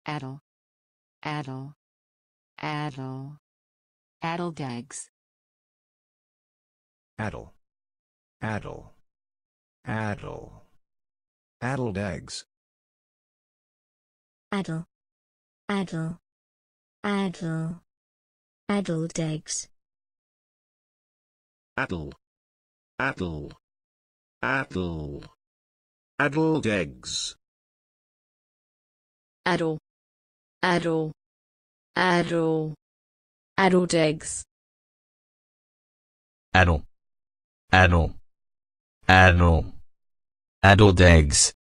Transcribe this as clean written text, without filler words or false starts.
Addle, addle, addle, addled eggs. Addle. Addle. Addle. Addled eggs. Addle, addle, addle, addled eggs. Addle. Addle. Addle. Addled eggs. Addle, addle, addle, addled eggs. Addle, addle, addle, addled eggs.